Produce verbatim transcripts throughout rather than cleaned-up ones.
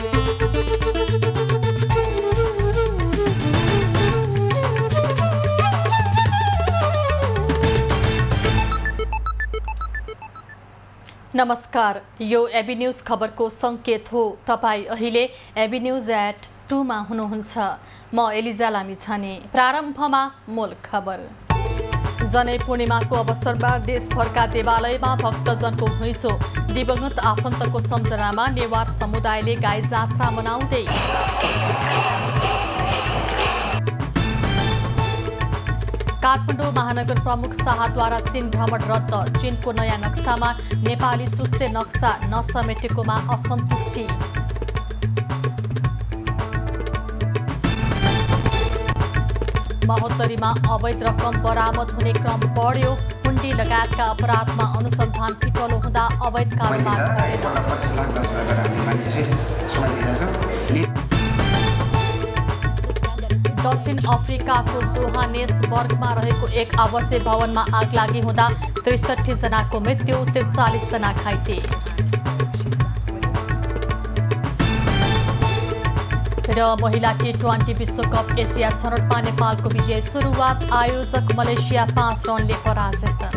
नमस्कार, यो AB news खबरको संकेत हो। तपाई अहिले एबी न्यूज एट टू मा हुनुहुन्छ। म एलिजा लामिछाने। प्रारम्भमा मूल खबर। जनै पूर्णिमाको अवसरमा देशभरका देवालयमा भक्तजनको घुइँचो। दिवंगत आफन्तको सम्झनामा नेवार समुदायले गाई जात्रा मनाउँदै। काठमाडौँ महानगर प्रमुख शाहद्वारा चीन भ्रमण रद्द। चीनको नयाँ नक्सामा नेपाली चुच्चे नक्सा नसमेटेकोमा असन्तुष्टि। महोत्तरीमा अवैध रकम बरामद हुने क्रम बढ्यो। हुन्डी लगायतका अपराधमा अनुसन्धान फिटलो हुँदा अवैध कारोबार दक्षिण अफ्रिकाको जोहानेसबर्गमा रहेको एक आवासीय भवनमा आग लागि हुँदा त्रिसठी जनाको मृत्यु, त्रिचालिस जना घाइते। र महिला टी ट्वेन्टी विश्वकप एसिया छनौटमा नेपालको विजय सुरुवात। आयोजक मलेसिया पाँच रनले पराजित।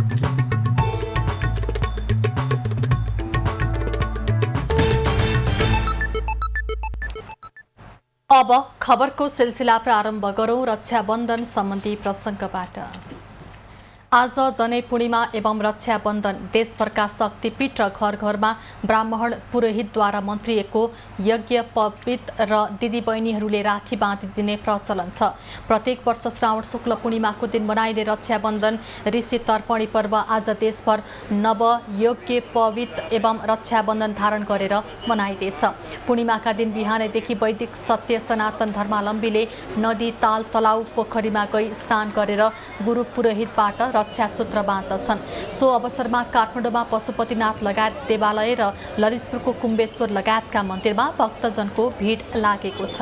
अब खबरको सिलसिला प्रारम्भ गरौं रक्षाबन्धन सम्बन्धी प्रसङ्गबाट। आज जनै पूर्णिमा एवं रक्षाबन्धन देशभरका शक्तिपीठ र घर घरमा ब्राह्मण पुरोहितद्वारा मन्त्रिएको यज्ञ पवित र दिदीबहिनीहरूले राखी बाँधिदिने प्रचलन छ। प्रत्येक वर्ष श्रावण शुक्ल पूर्णिमाको दिन मनाइने रक्षाबन्धन ऋषि तर्पणी पर्व आज देशभर नव यज्ञ पवित एवं रक्षाबन्धन धारण गरेर मनाइँदैछ। पूर्णिमाका दिन बिहानैदेखि वैदिक सत्य सनातन धर्मावलम्बीले नदी, ताल, तलाउ, पोखरीमा गई स्नान गरेर गुरु पुरोहितबाट रक्षा सूत्र बाँध्दछन्। सो अवसरमा काठमाडौँमा पशुपतिनाथ लगायत देवालय र ललितपुरको कुम्बेश्वर लगायतका मन्दिरमा भक्तजनको भिड लागेको छ।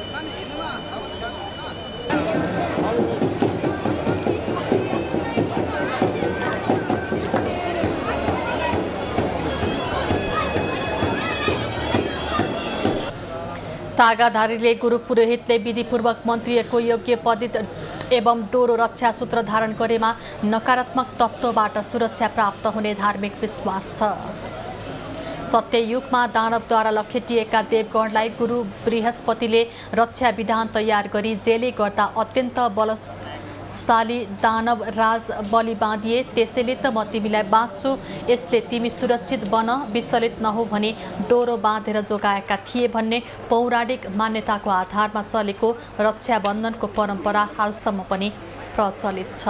तागाधारीले गुरु पुरोहितले विधिपूर्वक मन्त्रिएको योग्य पदित एवं डोरो रक्षा सूत्र धारण गरेमा नकारात्मक तत्त्वबाट सुरक्षा प्राप्त हुने धार्मिक विश्वास छ। सत्ययुगमा दानवद्वारा लखेटिएका देवगणलाई गुरु बृहस्पतिले रक्षा विधान तयार गरी जेले गर्दा अत्यन्त बलशाली दानव राज बलि बाँधिए। त्यसैले त म तिमीलाई बाँच्छु, यसले तिमी सुरक्षित बन, विचलित नहो भनी डोरो बाँधेर जोगाएका थिए भन्ने पौराणिक मान्यताको आधारमा चलेको रक्षाबन्धनको परम्परा हालसम्म पनि प्रचलित छ।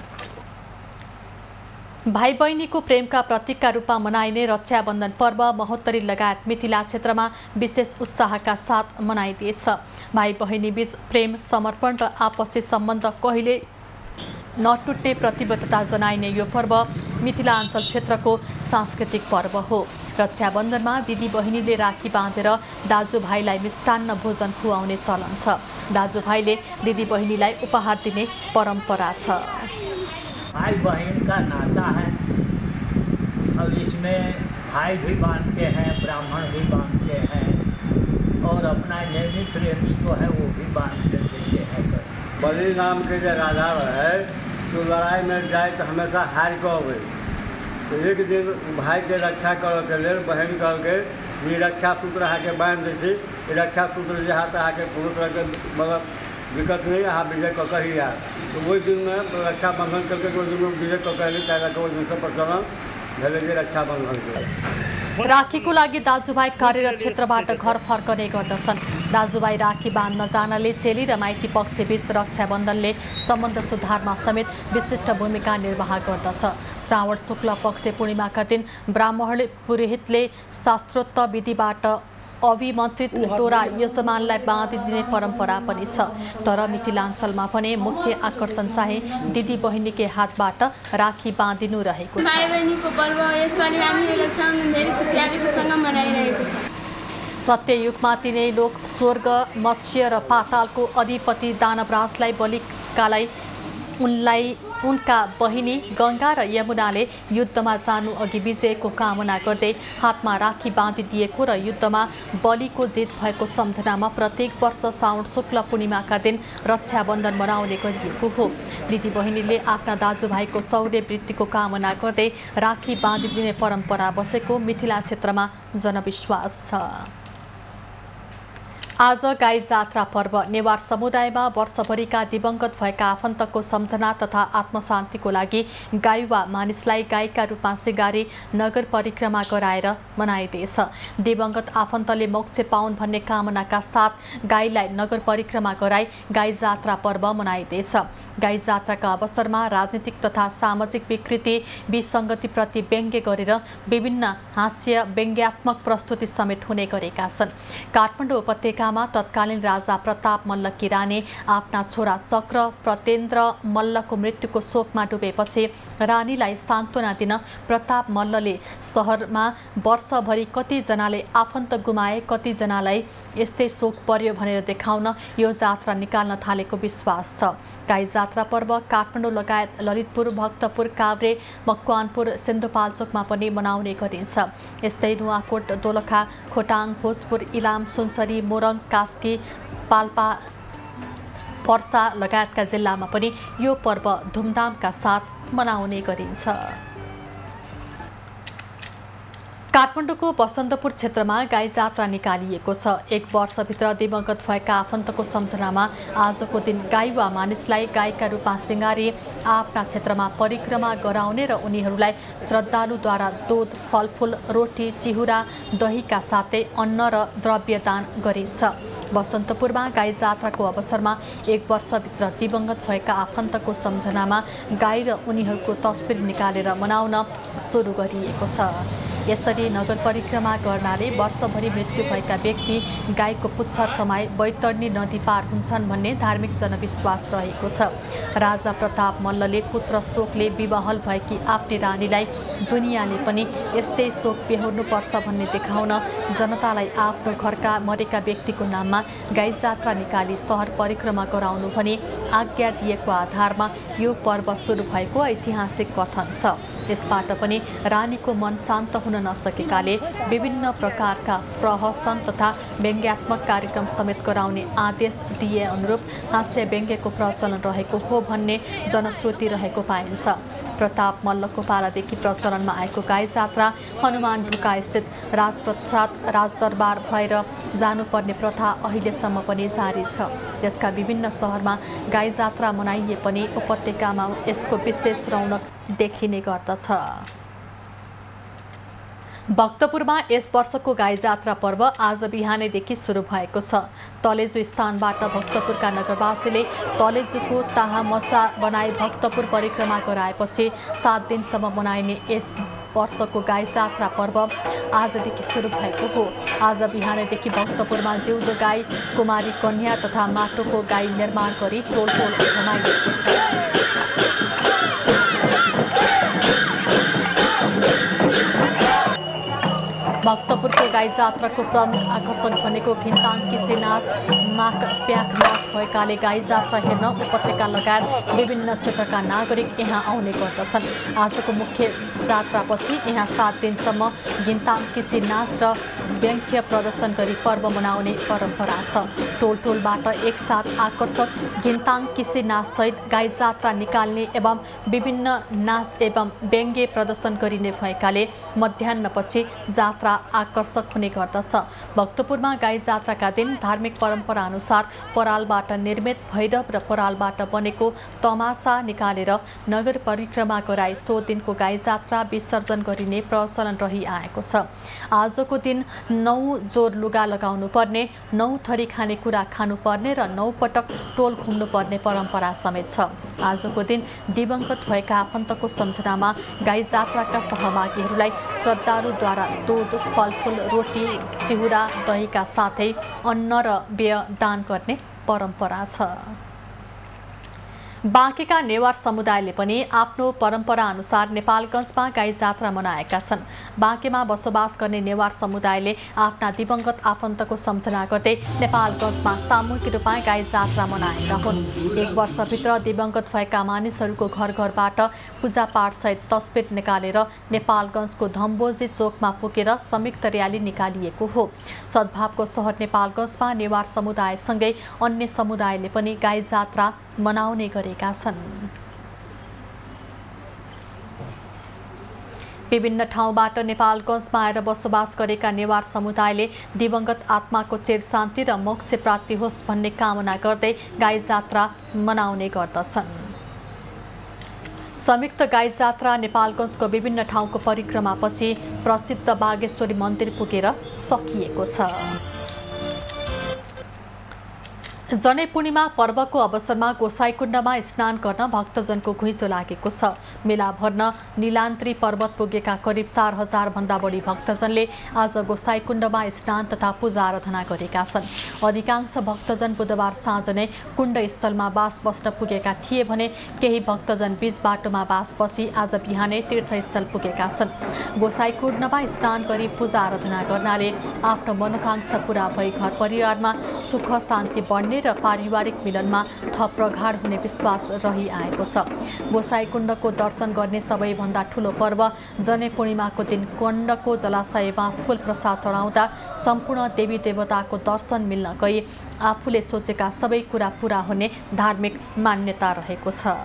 भाइ बहिनीको प्रेमका प्रतीकका रूपमा मनाइने रक्षाबन्धन पर्व महोत्तरी लगायत मिथिला क्षेत्रमा विशेष उत्साहका साथ मनाइदिएछ। भाइ बहिनी बीच प्रेम, समर्पण र आपसी सम्बन्ध कहिले नटुट्ने प्रतिबद्धता जनाइने यो पर्व मिथिलाञ्चल क्षेत्रको सांस्कृतिक पर्व हो। रक्षाबन्धनमा दिदी बहिनीले राखी बाँधेर दाजुभाइलाई मिष्टान्न भोजन खुवाउने चलन छ। दाजुभाइले दिदी बहिनीलाई उपहार दिने परम्परा छ। भाई बहन का नाता है और इसमें भाई भी बांधते हैं, ब्राह्मण भी बांधते हैं और अपना नियमित प्रेमी जो है वो भी बांध देते हैं। बलि नाम के जो राजा है तो लड़ाई में जाए तो हमेशा हार कर तो एक दिन भाई के रक्षा कर के लिए बहन करके ये रक्षा सूत्र आके बांध दी थी। रक्षा सूत्र जहाँ तक आके पूरी तरह के मतलब दिक्कत नहीं यहाँ विजय कऽ के ही आए। तो वही दिन में रक्षाबंधन करके तो दिन में विजय कऽ के ताकि तो दिन से प्रचलन भेले रक्षाबंधन के। राखीको लागि दाजुभाइ कार्यरत क्षेत्रबाट घर फर्कने गर्दछन्। दाजुभाइ राखी बाँध्न जानले चेली र माइती पक्षबीच रक्षाबन्धनले सम्बन्ध सुधारमा समेत विशिष्ट भूमिका निर्वाह गर्दछ। श्रावण शुक्ल पक्ष पूर्णिमाका दिन ब्राह्मण पुरोहितले शास्त्रोक्त विधिबाट अभिमन्त्रित डोरा यजमानलाई बाँधिदिने परम्परा पनि छ। तर मिथिलाञ्चलमा भने मुख्य आकर्षण चाहिँ दिदी बहिनीकै हातबाट राखी बाँधिनु रहेको छ। भाइ बहिनीको पर्व यसपालि हामी रक्षाबन्धन धेरै खुसियालीसँग मनाइरहेको छ। सत्ययुगमा तिनै लोक स्वर्ग, मत्स्य र पातालको अधिपति दानवराजलाई बलिकालाई उनलाई उनका बहिनी गङ्गा र यमुनाले युद्धमा जानु अघि विजयको कामना गर्दै हातमा राखी बाँधिदिएको र युद्धमा बलिको जित भएको सम्झनामा प्रत्येक वर्ष साउन शुक्ल पूर्णिमाका दिन रक्षाबन्धन मनाउने गरिएको हो। दिदी बहिनीले आफ्ना दाजुभाइको शौर्य वृत्तिको कामना गर्दै राखी बाँधिदिने परम्परा बसेको मिथिला क्षेत्रमा जनविश्वास छ। आज गाई जात्रा पर्व नेवार समुदायमा वर्षभरिका दिवंगत भएका आफन्तको सम्झना तथा आत्मशान्तिको लागि गाई वा मानिसलाई गाईका रूपमा सिगारी नगर परिक्रमा गराएर मनाइँदैछ। दिवंगत आफन्तले मोक्ष पाउन् भन्ने कामनाका साथ गाईलाई नगर परिक्रमा गराई गाई जात्रा पर्व मनाइँदैछ। गाई जात्राका अवसरमा राजनीतिक तथा सामाजिक विकृति विसङ्गतिप्रति व्यङ्ग्य गरेर विभिन्न हास्य व्यङ्ग्यात्मक प्रस्तुति समेत हुने गरेका छन्। काठमाडौँ उपत्यकामा तत्कालीन राजा प्रताप मल्ल किरानी आफ्ना छोरा चक्र प्रतेन्द्र मल्लको मृत्युको शोकमा डुबेपछि रानीलाई सान्त्वना दिन प्रताप मल्लले सहरमा वर्षभरि कतिजनाले आफन्त गुमाए, कतिजनालाई यस्तै शोक पर्यो भनेर देखाउन यो जात्रा निकाल्न थालेको विश्वास छ। गाई जात्रा पर्व काठमाडौँ लगायत ललितपुर, भक्तपुर, काभ्रे, मकवानपुर, सिन्धुपाल्चोकमा पनि मनाउने गरिन्छ। यस्तै नुवाकोट, दोलखा, खोटाङ, भोजपुर, इलाम, सुनसरी, मोरङ, कास्की, पाल्पा, पर्सा लगायतका जिल्लामा पनि यो पर्व धुमधामका साथ मनाउने गरिन्छ। काठमाडौँको बसन्तपुर क्षेत्रमा गाई जात्रा निकालिएको छ। एक वर्षभित्र दिवंगत भएका आफन्तको सम्झनामा आजको दिन गाई वा मानिसलाई गाईका रूपमा सिँगारी आफ्ना क्षेत्रमा परिक्रमा गराउने र उनीहरूलाई श्रद्धालुद्वारा दूध, फलफुल, रोटी, चिहुरा, दहीका साथै अन्न र द्रव्य दान गरिन्छ। बसन्तपुरमा गाई जात्राको अवसरमा एक वर्षभित्र दिवंगत भएका आफन्तको सम्झनामा गाई र उनीहरूको तस्बिर निकालेर मनाउन सुरु गरिएको छ। यसरी नगर परिक्रमा गर्नाले वर्षभरि मृत्यु भएका व्यक्ति गाईको पुच्छर समाई बैतरणी नदी पार हुन्छन् भन्ने धार्मिक जनविश्वास रहेको छ। राजा प्रताप मल्लले पुत्र शोकले विवाहल भएकी आफ्नी रानीलाई दुनियाँले पनि यस्तै शोक बेहोर्नुपर्छ भन्ने देखाउन जनतालाई आफ्नो घरका मरेका व्यक्तिको नाममा गाई जात्रा निकाली सहर परिक्रमा गराउनु भनी आज्ञा दिएको आधारमा यो पर्व सुरु भएको ऐतिहासिक कथन छ। यसबाट पनि रानीको मन शान्त हुन नसकेकाले विभिन्न प्रकारका प्रहसन तथा व्यङ्ग्यात्मक कार्यक्रम समेत गराउने आदेश दिए अनुरूप हास्य व्यङ्ग्यको प्रचलन रहेको हो भन्ने जनश्रुति रहेको पाइन्छ। प्रताप मल्लको पालादेखि प्रचलनमा आएको गाई जात्रा हनुमान ढुका स्थित राजप्रसाद राजदरबार भएर जानुपर्ने प्रथा अहिलेसम्म पनि जारी छ। देशका विभिन्न सहरमा गाई जात्रा मनाइए पनि उपत्यकामा यसको विशेष रौनक देखिने गर्दछ। भक्तपुरमा यस वर्षको गाई जात्रा पर्व आज बिहानैदेखि सुरु भएको छ। तलेजु स्थानबाट भक्तपुरका नगरवासीले तलेजुको ताहामचा बनाई भक्तपुर परिक्रमा गराएपछि सात दिनसम्म मनाइने यस वर्षको गाई जात्रा पर्व आजदेखि सुरु भएको हो। आज बिहानैदेखि भक्तपुरमा जिउँदो गाई, कुमारी कन्या तथा माटोको गाई निर्माण गरी टोल टोल घुमाइएको छ। भक्तपुरको गाई जात्राको प्रमुख आकर्षण भनेको घिन्ताङ किसे नाच, माघ प्याक नाच भएकाले गाई जात्रा हेर्न उपत्यका लगायत विभिन्न क्षेत्रका नागरिक यहाँ आउने गर्दछन्। आजको मुख्य जात्रापछि यहाँ सात दिनसम्म घिन्ताङ किसे नाच र व्यङ्ग्य प्रदर्शन गरी पर्व मनाउने परम्परा छ। टोल टोलबाट एकसाथ आकर्षक घिन्ताङ किसे नाचसहित गाई जात्रा निकाल्ने एवं विभिन्न नाच एवं व्यङ्ग्य प्रदर्शन गरिने भएकाले मध्याह्नपछि जात्रा आकर्षक हुने गर्दछ। भक्तपुरमा गाई जात्राका दिन धार्मिक परम्परा अनुसार परालबाट निर्मित भैरव र परालबाट बनेको तमाचा निकालेर नगर परिक्रमा गराई सो दिनको गाई जात्रा विसर्जन गरिने प्रचलन रहिआएको छ। आजको दिन नौ जोर लुगा लगाउनु पर्ने, नौ थरी खानेकुरा खानुपर्ने र नौ पटक टोल घुम्नुपर्ने परम्परा समेत छ। आजको दिन दिवंगत भएका आफन्तको सम्झनामा गाई जात्राका सहभागीहरूलाई श्रद्धालुद्वारा दूध, फलफुल, रोटी, चिहुरा, दहीका साथै अन्न र पेय दान गर्ने परम्परा छ। बाँकेका नेवार समुदायले पनि आफ्नो परम्परा अनुसार नेपालगञ्जमा गाई जात्रा मनाएका छन्। बाँकेमा बसोबास गर्ने नेवार समुदायले आफ्ना दिवंगत आफन्तको सम्झना गर्दै नेपालगञ्जमा सामूहिक रूपमा गाई जात्रा मनाएका हुन्। एक वर्षभित्र दिवंगत भएका मानिसहरूको घर घरबाट पूजापाठसहित तस्बिर निकालेर नेपालगञ्जको धम्बोजी चोकमा पुगेर संयुक्त र्याली निकालिएको हो। सद्भावको सहर नेपालगञ्जमा नेवार समुदायसँगै अन्य समुदायले पनि गाई जात्रा मनाउने गरेका छन्। विभिन्न ठाउँबाट नेपालगञ्जमा आएर बसोबास गरेका नेवार समुदायले दिवंगत आत्माको चिर शान्ति र मोक्ष प्राप्ति होस् भन्ने कामना गर्दै गाई जात्रा मनाउने गर्दछन्। संयुक्त गाई जात्रा नेपालगञ्जको विभिन्न ठाउँको परिक्रमापछि प्रसिद्ध बागेश्वरी मन्दिर पुगेर सकिएको छ। जनै पूर्णिमा पर्वको अवसरमा गोसाईकुण्डमा स्नान गर्न भक्तजनको घुइँचो लागेको छ। मेला भर्न नीलान्द्री पर्वत पुगेका करिब चार हजार भन्दा बढी भक्तजनले आज गोसाईकुण्डमा स्नान तथा पूजा आराधना गरेका छन्। अधिकांश भक्तजन बुधबार साँझ नै कुण्डस्थलमा बास बस्न पुगेका थिए भने केही भक्तजन बीच बाटोमा बास बसी आज बिहानै तीर्थस्थल पुगेका छन्। गोसाईकुण्डमा स्नान गरी पूजा आराधना गर्नाले आफ्नो मनोकांक्षा पूरा भई घर परिवारमा सुख शान्ति बढ्ने र पारिवारिक मिलनमा थप प्रगाढ हुने विश्वास रहिआएको छ। गोसाईकुण्डको दर्शन गर्ने सबैभन्दा ठूलो पर्व जनै पूर्णिमाको दिन कुण्डको जलाशयमा फूल प्रसाद चढाउँदा सम्पूर्ण देवी देवताको दर्शन मिल्न गई आफूले सोचेका सबै कुरा पूरा हुने धार्मिक मान्यता रहेको छ।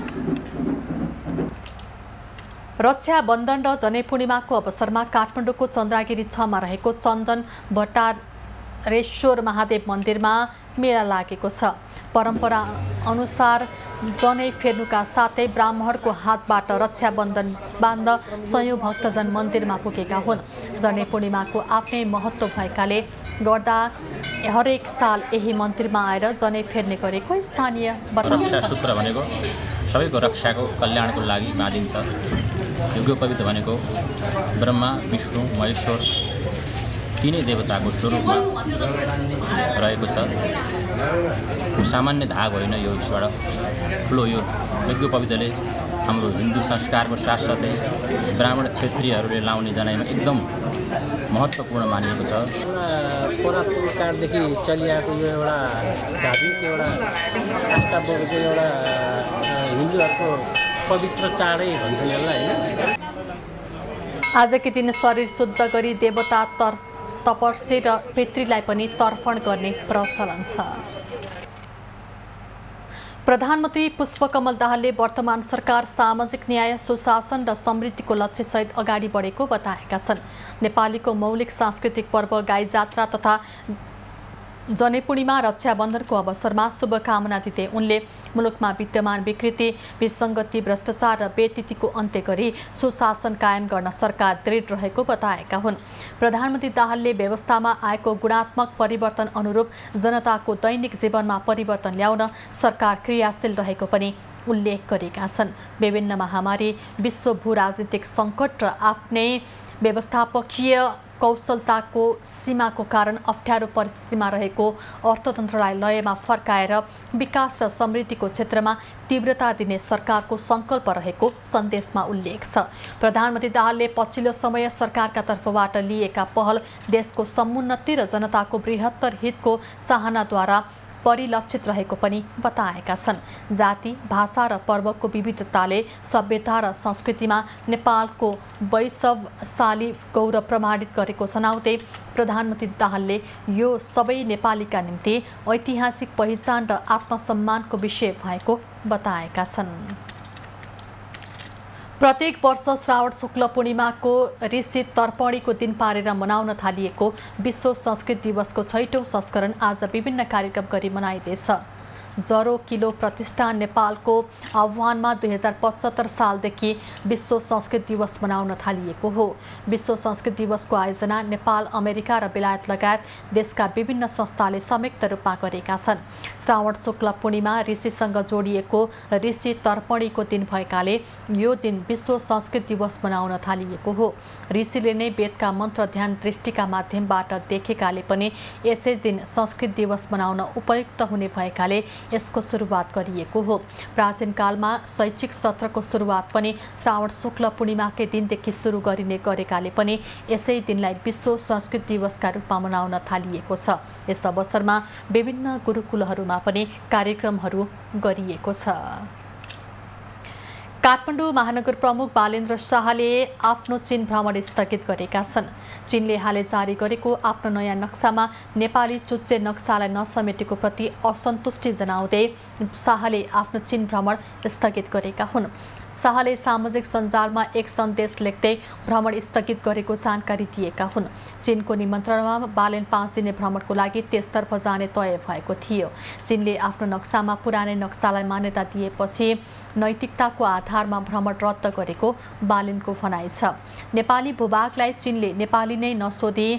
रक्षाबन्धन र जनै पूर्णिमाको अवसरमा काठमाडौँको चन्द्रगिरी छमा रहेको चन्दन भट्टारेश्वर महादेव मन्दिरमा मेला लागेको छ। परम्परा अनुसार जनै फेर्नुका साथै ब्राह्मणको हातबाट रक्षाबन्धन बाँध्न सयौं भक्तजन मन्दिरमा पुगेका हुन्। जनै पूर्णिमाको आफ्नै महत्त्व भएकाले गर्दा हरेक साल यही मन्दिरमा आएर जनै फेर्ने गरेको स्थानीय रक्षा सूत्र भनेको सबैको रक्षाको कल्याणको लागि बाँधिन्छ। यज्ञोपवीत भनेको ब्रह्मा विष्णु महेश्वर तीनै देवताको स्वरूपमा रहेको छ। सामान्य धाग होइन, यो ईश्वर ठुलो यो यज्ञोपवीतले हाम्रो हिन्दू संस्कारको साथसाथै ब्राह्मण क्षेत्रीयहरूले लाउने जनाइमा एकदम महत्त्वपूर्ण मानिएको छ। एउटा पुरापुरकालदेखि चलिआएको यो एउटा धार्मिक एउटा आस्थाको एउटा हिन्दूहरूको पवित्र चाडै भन्छन् यसलाई होइन। आजकै दिन शरीर शुद्ध गरी देवता तर तपस्या र पितृलाई पनि तर्पण गर्ने प्रचलन छ। प्रधानमन्त्री पुष्पकमल दाहालले वर्तमान सरकार सामाजिक न्याय सुशासन र समृद्धिको लक्ष्यसहित अगाडि बढेको बताएका छन्। नेपालीको मौलिक सांस्कृतिक पर्व गाई जात्रा तथा जनै पूर्णिमा रक्षाबन्धनको अवसरमा शुभकामना दिँदै उनले मुलुकमा विद्यमान विकृति विसङ्गति भ्रष्टाचार र बेतिथिको अन्त्य गरी सुशासन कायम गर्न सरकार दृढ रहेको बताएका हुन्। प्रधानमन्त्री दाहालले व्यवस्थामा आएको गुणात्मक परिवर्तन अनुरूप जनताको दैनिक जीवनमा परिवर्तन ल्याउन सरकार क्रियाशील रहेको पनि उल्लेख गरेका छन्। विभिन्न महामारी विश्व भू राजनीतिक सङ्कट र आफ्नै व्यवस्थापकीय कौशलताको सीमाको कारण अप्ठ्यारो परिस्थितिमा रहेको अर्थतन्त्रलाई लयमा फर्काएर विकास र समृद्धिको क्षेत्रमा तीव्रता दिने सरकारको सङ्कल्प रहेको सन्देशमा उल्लेख छ। प्रधानमन्त्री दाहालले पछिल्लो समय सरकारका तर्फबाट लिएका पहल देशको समुन्नति र जनताको बृहत्तर हितको चाहनाद्वारा परिलक्षित रहेको पनि बताएका छन्। जाति भाषा र पर्वको विविधताले सभ्यता र संस्कृतिमा नेपालको वैभवशाली गौरव प्रमाणित गरेको सुनाउँदै प्रधानमन्त्री दाहालले यो सबै नेपालीका निम्ति ऐतिहासिक पहिचान र आत्मसम्मानको विषय भएको बताएका छन्। प्रत्येक वर्ष श्रावण शुक्ल पूर्णिमाको ऋषि तर्पणीको दिन पारेर मनाउन थालिएको विश्व संस्कृत दिवसको छैटौं संस्करण आज विभिन्न कार्यक्रम गरी मनाइँदैछ। जरो किलो प्रतिष्ठान नेपालको आह्वानमा दुई हजार पचहत्तर सालदेखि विश्व संस्कृत दिवस मनाउन थालिएको हो। विश्व संस्कृत दिवसको आयोजना नेपाल अमेरिका र बेलायत लगायत देशका विभिन्न संस्थाले संयुक्त रूपमा गरेका छन्। श्रावण शुक्ल पूर्णिमा ऋषिसँग जोडिएको ऋषि तर्पणीको दिन भएकाले यो दिन विश्व संस्कृत दिवस मनाउन थालिएको हो। ऋषिले नै वेदका मन्त्र ध्यान दृष्टिका माध्यमबाट देखेकाले पनि यसै दिन संस्कृत दिवस मनाउन उपयुक्त हुने भएकाले यसको सुरुवात गरिएको हो। प्राचीन कालमा शैक्षिक सत्रको सुरुवात पनि श्रावण शुक्ल पूर्णिमाकै दिनदेखि सुरु गरिने गरेकाले पनि यसै दिनलाई विश्व संस्कृत दिवसका रूपमा मनाउन थालिएको छ। यस अवसरमा विभिन्न गुरुकुलहरूमा पनि कार्यक्रमहरू गरिएको छ। काठमाडौँ महानगर प्रमुख बालेन्द्र शाहले आफ्नो चीन भ्रमण स्थगित गरेका छन्। चीनले हालै जारी गरेको आफ्नो नयाँ नक्सामा नेपाली चुच्चे नक्सालाई नसमेटेको प्रति असन्तुष्टि जनाउँदै शाहले आफ्नो चीन भ्रमण स्थगित गरेका हुन्। शाहले सामाजिक सञ्जालमा एक सन्देश लेख्दै भ्रमण स्थगित गरेको जानकारी दिएका हुन्। चीनको निमन्त्रणामा बालेन पाँच दिने भ्रमणको लागि त्यसतर्फ जाने तय भएको थियो। चीनले आफ्नो नक्सामा पुरानै नक्सालाई मान्यता दिएपछि नैतिकताको आधारमा भ्रमण रद्द गरेको बालेनको भनाइ छ। नेपाली भूभागलाई चीनले नेपाली नै नसोधी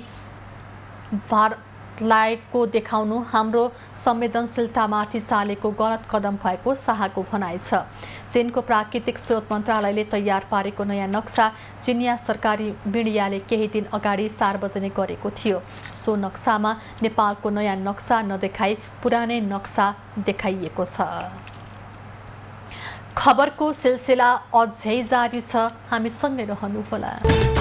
भारतलाईको देखाउनु हाम्रो संवेदनशीलतामाथि चालेको गलत कदम भएको शाहको भनाइ छ। चीनको प्राकृतिक स्रोत मन्त्रालयले तयार पारेको नयाँ नक्सा चिनिया सरकारी मिडियाले केही दिन अगाडि सार्वजनिक गरेको थियो। सो नक्सामा नेपालको नयाँ नक्सा नदेखाई पुरानै नक्सा देखाइएको छ। खबरको सिलसिला अझै जारी छ, हामी सँगै रहनुहोला।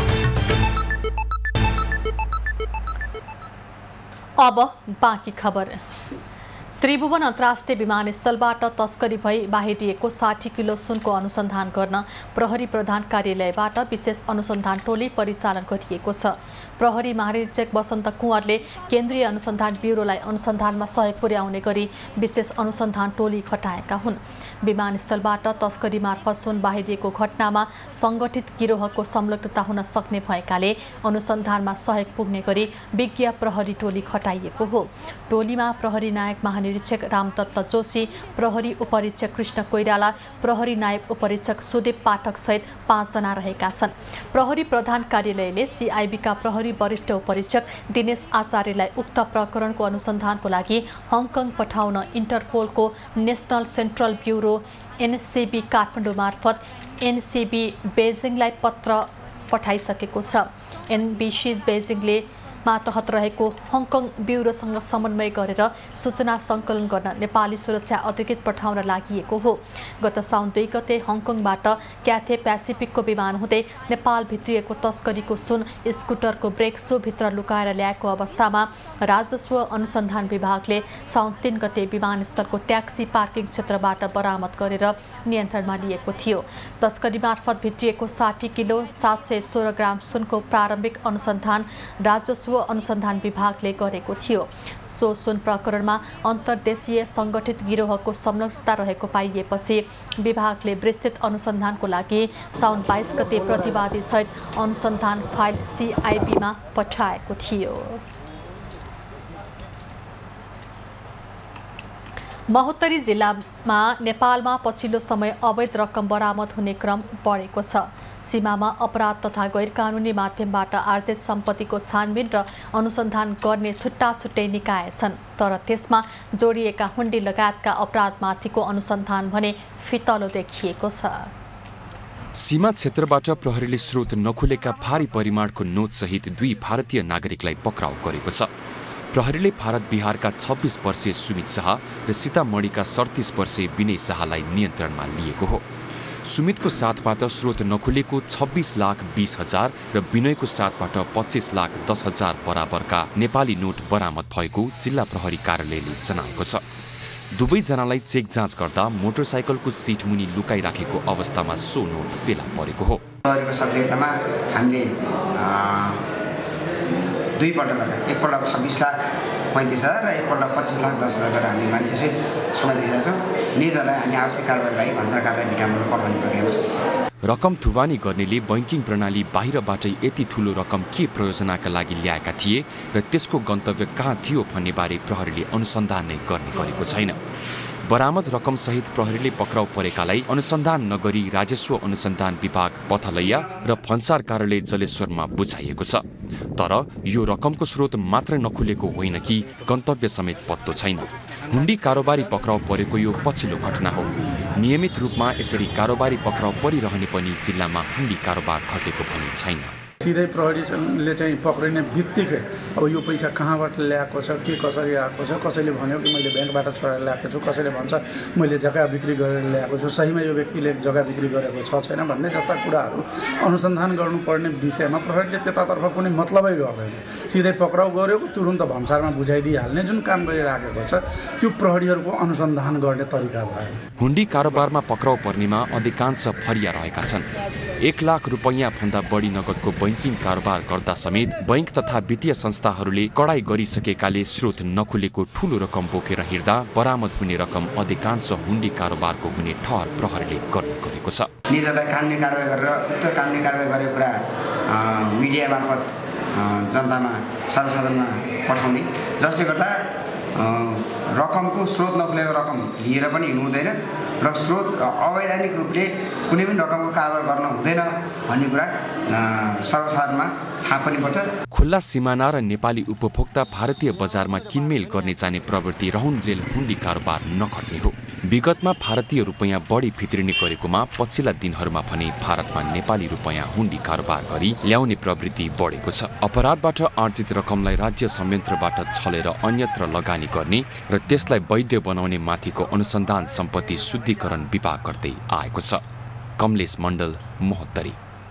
अब बाँकी खबर। त्रिभुवन अन्तर्राष्ट्रिय विमानस्थलबाट तस्करी भई बाहिरिएको साठी किलो सुनको अनुसन्धान गर्न प्रहरी प्रधान कार्यालयबाट विशेष अनुसन्धान टोली परिचालन गरिएको छ। प्रहरी महानिरीक्षक वसन्त कुँवरले केन्द्रीय अनुसन्धान ब्युरोलाई अनुसन्धानमा सहयोग पुर्याउने गरी विशेष अनुसन्धान टोली खटाएका हुन्। विमानस्थलबाट तस्करी मार्फत सुन बाहिरिएको घटनामा सङ्गठित गिरोहको संलग्नता हुन सक्ने भएकाले अनुसन्धानमा सहयोग पुग्ने गरी विज्ञ प्रहरी टोली खटाइएको हो। टोलीमा प्रहरी नायक महानिरीक्षक रामदत्त जोशी, प्रहरी उपरीक्षक कृष्ण कोइराला, प्रहरी नायब उपरीक्षक सुदीप पाठक सहित पाँचजना रहेका छन्। प्रहरी प्रधान कार्यालयले सिआइबीका प्रहरी वरिष्ठ उपरीक्षक दिनेश आचार्यलाई उक्त प्रकरणको अनुसन्धानको लागि हङकङ पठाउन इन्टरपोलको national central bureau NCB Kathmandu मार्फत एनसीबी बेजिङलाई पत्र पठाइसकेको छ। एनबीसी बेजिङले मातहत रहेको हङकङ ब्युरोसँग समन्वय गरेर सूचना सङ्कलन गर्न नेपाली सुरक्षा अधिकृत पठाउन लागि हो। गत साउन दुई गते हङकङबाट क्याथे पेसिफिकको विमान हुँदै नेपाल भित्रिएको तस्करीको सुन स्कुटरको ब्रेक सोभित्र लुकाएर ल्याएको अवस्थामा राजस्व अनुसन्धान विभागले साउन तीन गते विमानस्थलको ट्याक्सी पार्किङ क्षेत्रबाट बरामद गरेर नियन्त्रणमा लिएको थियो। तस्करी मार्फत भित्रिएको साठी किलो सात सय सोह्र ग्राम सुनको प्रारम्भिक अनुसन्धान राजस्व अनुसन्धान विभागले गरेको थियो। सो सुन प्रकरणमा अन्तर्देशीय सङ्गठित गिरोहको संलग्नता रहेको पाइएपछि विभागले विस्तृत अनुसन्धानको लागि साउन बाइस गते प्रतिवादी सहित अनुसन्धान फाइल सिआइबीमा पठाएको थियो। महोत्तरी जिल्लामा नेपालमा पछिल्लो समय अवैध रकम बरामद हुने क्रम बढेको छ। सीमामा अपराध तथा गैरकानुनी माध्यमबाट आर्जित सम्पत्तिको छानबिन र अनुसन्धान गर्ने छुट्टा छुट्टै निकाय छन्, तर त्यसमा जोडिएका हुन्डी लगायतका अपराधमाथिको अनुसन्धान भने फितलो देखिएको छ। सीमा क्षेत्रबाट प्रहरीले स्रोत नखुलेका भारी परिमाणको नोटसहित दुई भारतीय नागरिकलाई पक्राउ गरेको छ। प्रहरीले भारत बिहारका छब्बीस वर्षीय सुमित शाह र सीतामढीका सडतिस वर्षीय विनय शाहलाई नियन्त्रणमा लिएको हो। सुमितको साथबाट स्रोत नखुलेको छब्बीस लाख बीस हजार र विनयको साथबाट पच्चीस लाख दस हजार बराबरका नेपाली नोट बरामद भएको जिल्ला प्रहरी कार्यालयले जनाएको छ। दुवैजनालाई चेक जाँच गर्दा मोटरसाइकलको सिट मुनि लुकाइराखेको अवस्थामा सो नोट फेला परेको हो। प्रहरीको सक्रियतामा हामीले दुईपल्ट गरेर एकपल्ट छब्बिस लाख पैँतिस हजार र एकपल्ट पच्चिस लाख दस हजार गरेर हामी मान्छेसहित समाइदिएका छौँ। निजहरूलाई हामी आवश्यक कारबाहीको लागि भन्सार कारबाही भिटामिन पठाउने गरेको छ। रकम थुवानी गर्नेले बैंकिङ प्रणाली बाहिरबाटै यति ठूलो रकम के प्रयोजनाका लागि ल्याएका थिए र त्यसको गन्तव्य कहाँ थियो भन्ने बारे प्रहरीले अनुसन्धान नै गर्ने गरेको छैन। बरामद रकम सहित प्रहरीले पक्राउ परेकालाई अनुसन्धान नगरी राजस्व अनुसन्धान विभाग पथलैया र भन्सार कार्यालय जलेश्वरमा बुझाइएको छ। तर यो रकमको स्रोत मात्र नखुलेको होइन कि गन्तव्य समेत पत्तो छैन। हुन्डी कारोबारी पक्राउ परेको यो पछिल्लो घटना हो। नियमित रूपमा यसरी कारोबारी पक्राउ परिरहने पनि जिल्लामा हुन्डी कारोबार घटेको पनि छैन। सिधै प्रहरीले चाहिँ पक्रिने बित्तिकै अब यो पैसा कहाँबाट ल्याएको छ, के कसरी आएको छ, कसैले भन्यो कि मैले ब्याङ्कबाट छोडेर ल्याएको छु, कसैले भन्छ मैले जग्गा बिक्री गरेर ल्याएको छु, सहीमा यो व्यक्तिले जग्गा बिक्री गरेको छ छैन भन्ने जस्ता कुराहरू अनुसन्धान गर्नुपर्ने विषयमा प्रहरीले त्यतातर्फ कुनै मतलबै गर्दैन। सिधै पक्राउ गर्यो तुरुन्त भन्सारमा बुझाइदिइहाल्ने जुन काम गरिराखेको छ त्यो प्रहरीहरूको अनुसन्धान गर्ने तरिका भयो। हुन्डी कारोबारमा पक्राउ पर्नेमा अधिकांश फरिया रहेका छन्। एक लाख रुपैयाँ भन्दा बढी नगदको बैंकिङ कारोबार गर्दा समेत बैंक तथा वित्तीय संस्थाहरूले कडाई गरिसकेकाले स्रोत नखुलेको ठूलो रकम बोकेर हिँड्दा बरामद हुने रकम अधिकांश हुन्डी कारोबारको हुने ठहर प्रहरीले गर्ने गरेको छ। निजलाई कानुनी कारबाही गरेर उक्त कानुनी कारबाही गरेको कुरा मिडिया मार्फत जनतामा सर्वसाधारणमा पठाउने, जसले गर्दा रकमको स्रोत नखुलेको रकम लिएर पनि हिँड्नु हुँदैन र स्रोत अवैधानिक रूपले कुनै पनि रकमको कारोबार गर्न हुँदैन भन्ने कुरा सर्वसाधारणमा छाप पनि पर्छ। खुल्ला सिमाना र नेपाली उपभोक्ता भारतीय बजारमा किनमेल गर्ने जाने प्रवृत्ति रहउन्जेल हुन्डी कारोबार नखट्ने हो। विगतमा भारतीय रुपैयाँ बढी भित्रिने गरेकोमा पछिल्ला दिनहरूमा भने भारतमा नेपाली रुपैयाँ हुन्डी कारोबार गरी ल्याउने प्रवृत्ति बढेको छ। अपराधबाट आर्जित रकमलाई राज्य संयन्त्रबाट छलेर अन्यत्र लगानी गर्ने र त्यसलाई वैध बनाउने माथिको अनुसन्धान सम्पत्ति शुद्धिकरण विभाग गर्दै आएको छ। कमलेश मण्डल, महोत्तरी।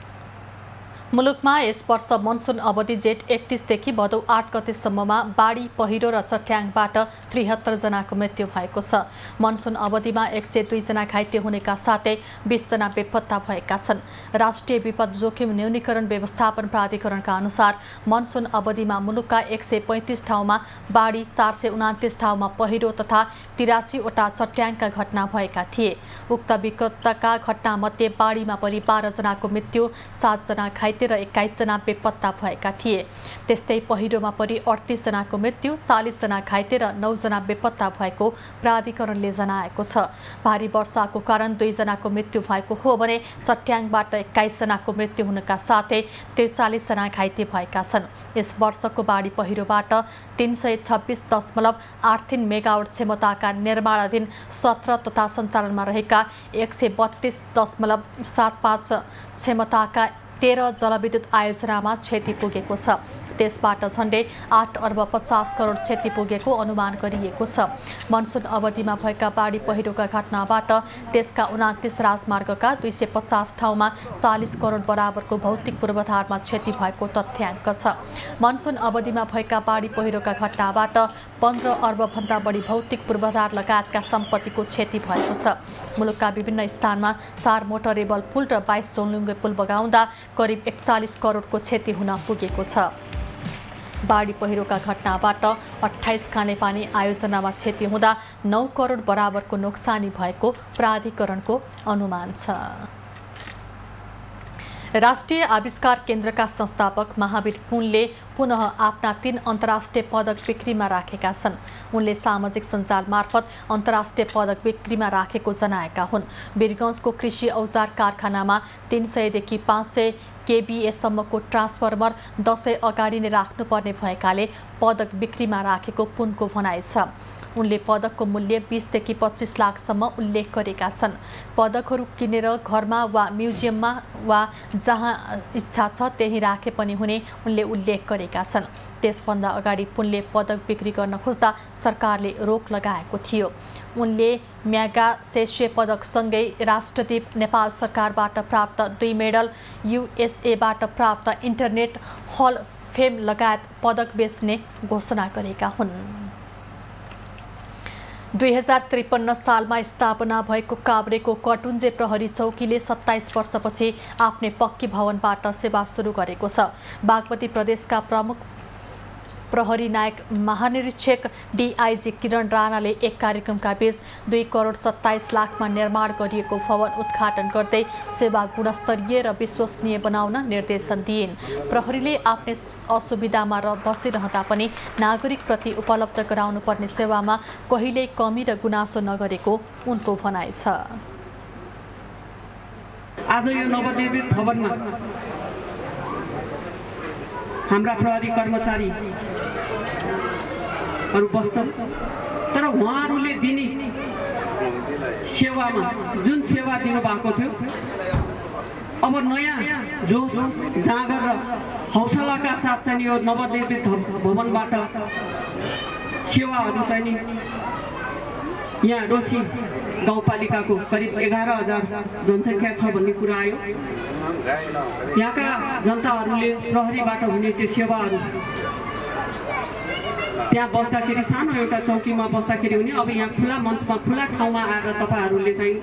मुलुकमा यस वर्ष मनसुन अवधि जेठ एकतीसदेखि भदौ आठ गतेसम्ममा बाढी, पहिरो र चट्याङबाट त्रिहत्तर जनाको मृत्यु भएको छ। मनसुन अवधिमा एक सय दुई जना घाइते हुनेका साथै बीस जना बेपत्ता भएका छन्। राष्ट्रिय विपद जोखिम न्यूनीकरण व्यवस्थापन प्राधिकरणका अनुसार मनसुन अवधिमा मुलुकका एक सय पैँतिस ठाउँमा बाढी, चार सय उनातिस ठाउँमा पहिरो तथा तिरासीवटा चट्याङका घटना भएका थिए। उक्त विगतका घटनामध्ये बाढीमा परि बाह्र जनाको मृत्यु, सात जना घाइते र एक्काइस जना बेपत्ता भएका थिए। त्यस्तै पहिरोमा परि अडतिस जनाको मृत्यु, चालिस जना घाइते र नौ जना बेपत्ता भएको प्राधिकरणले जनाएको छ। भारी वर्षाको कारण दुई जनाको मृत्यु भएको हो भने चट्याङबाट एक्काइस जनाको मृत्यु हुनका साथै त्रिचालिस जना घाइते भएका छन्। यस वर्षको बाढी पहिरोबाट तीन सय छब्बिस दशमलव आठ तीन मेगावाट क्षमताका निर्माणाधीन सत्र तथा सञ्चालनमा रहेका एक सय बत्तीस दशमलव सात पाँच क्षमताका तेह्र जलविद्युत आयोजनामा क्षति पुगेको छ। त्यसबाट झन्डै आठ अर्ब पचास करोड क्षति पुगेको अनुमान गरिएको छ। मनसुन अवधिमा भएका बाढी पहिरोका घटनाबाट देशका उनातिस राजमार्गका दुई सय पचास ठाउँमा चालिस करोड बराबरको भौतिक पूर्वाधारमा क्षति भएको तथ्याङ्क छ। मनसुन अवधिमा भएका बाढी पहिरोका घटनाबाट पन्ध्र अर्बभन्दा बढी भौतिक पूर्वाधार लगायतका सम्पत्तिको क्षति भएको छ। मुलुकका विभिन्न स्थानमा चार मोटरेबल पुल र बाइस जोलुङ्गे पुल बगाउँदा करिब एकचालिस करोडको क्षति हुन पुगेको छ। बाढी पहिरोका घटनाबाट अठाइस खानेपानी आयोजनामा क्षति हुँदा नौ करोड बराबरको नोक्सानी भएको प्राधिकरणको अनुमान छ। राष्ट्रिय आविष्कार केन्द्रका संस्थापक महावीर पुनले पुनः आफ्ना तीन अन्तर्राष्ट्रिय पदक बिक्रीमा राखेका छन्। उनले सामाजिक सञ्जाल मार्फत अन्तर्राष्ट्रिय पदक बिक्रीमा राखेको जनाएका हुन्। वीरगञ्जको कृषि औजार कारखानामा तीन सयदेखि पाँच सय केबीएसम्मको ट्रान्सफर्मर दसैँ अगाडि नै राख्नुपर्ने भएकाले पदक बिक्रीमा राखेको पुनको भनाइ छ। उनले पदकको मूल्य बीसदेखि पच्चीस लाखसम्म उल्लेख गरेका छन्। पदकहरू किनेर घरमा वा म्युजियममा वा जहाँ इच्छा छ त्यही राखे पनि हुने उनले उल्लेख गरेका छन्। त्यसभन्दा अगाडि पुनले पदक बिक्री गर्न खोज्दा सरकारले रोक लगाएको थियो। उनले म्यागासेसे पदकसँगै राष्ट्रदीप नेपाल सरकारबाट प्राप्त दुई मेडल, युएसएबाट प्राप्त इन्टरनेट हल फेम लगायत पदक बेच्ने घोषणा गरेका हुन्। दुई हजार त्रिपन्न सालमा स्थापना भएको काभ्रेको कटुन्जे प्रहरी चौकीले सत्ताइस वर्षपछि आफ्नै पक्की भवनबाट सेवा सुरु गरेको छ। बागमती प्रदेशका प्रमुख प्रहरी नायक महानिरीक्षक डीआईजी किरण राणाले एक कार्यक्रमका बीच दुई करोड सत्ताइस लाखमा निर्माण गरिएको भवन उद्घाटन गर्दै सेवा गुणस्तरीय र विश्वसनीय बनाउन निर्देशन दिइन्। प्रहरीले आफ्नै असुविधामा र बसिरहँदा पनि नागरिकप्रति उपलब्ध गराउनुपर्ने सेवामा कहिल्यै कमी र गुनासो नगरेको उनको भनाइ छ। आज यो नवनिर्मित भवनमा हाम्रा प्रहरी कर्मचारीहरू बस्छन्, तर उहाँहरूले दिने सेवामा जुन सेवा दिनुभएको थियो अब नयाँ जोस जाँगर र हौसलाका साथ चाहिँ यो नवनिर्मित भवनबाट सेवाहरू चाहिँ नि यहाँ रोसी गाउँपालिकाको करिब एघार हजार जनसङ्ख्या छ भन्ने कुरा आयो। यहाँका जनताहरूले प्रहरीबाट हुने त्यो सेवाहरू त्यहाँ बस्दाखेरि सानो एउटा चौकीमा बस्दाखेरि हुने अब यहाँ खुला मञ्चमा खुला ठाउँमा आएर तपाईँहरूले चाहिँ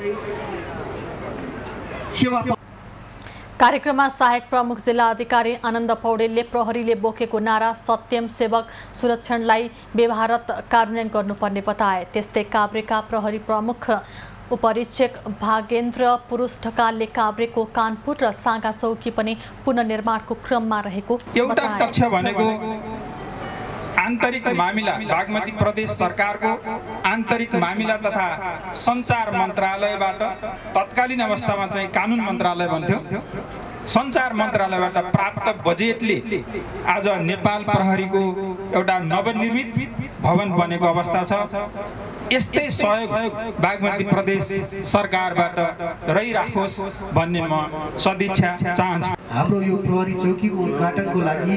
सेवा। कार्यक्रममा सहायक प्रमुख जिल्ला अधिकारी आनन्द पौडेलले प्रहरीले बोकेको नारा सत्यम सेवक सुरक्षणलाई व्यवहारत कार्यान्वयन गर्नुपर्ने बताए। त्यस्तै काभ्रेका प्रहरी प्रमुख उपरीक्षक भागेन्द्र पुरुष ढकालले काभ्रेको कानपुर र सागा चौकी पनि पुनर्निर्माणको क्रममा रहेको एउटा पक्ष भनेको आन्तरिक मामिला बागमती प्रदेश सरकारको आन्तरिक मामिला तथा सञ्चार मन्त्रालयबाट तत्कालीन अवस्थामा चाहिँ कानुन मन्त्रालय भन्थ्यो, सञ्चार मन्त्रालयबाट प्राप्त बजेटले आज नेपाल प्रहरीको एउटा नवनिर्मित भवन बनेको अवस्था छ। यस्तै सहयोग बागमती प्रदेश सरकारबाट रहिराखोस् भन्ने म सदिच्छा चाहन्छु। हाम्रो यो प्रहरी चौकीको उद्घाटनको लागि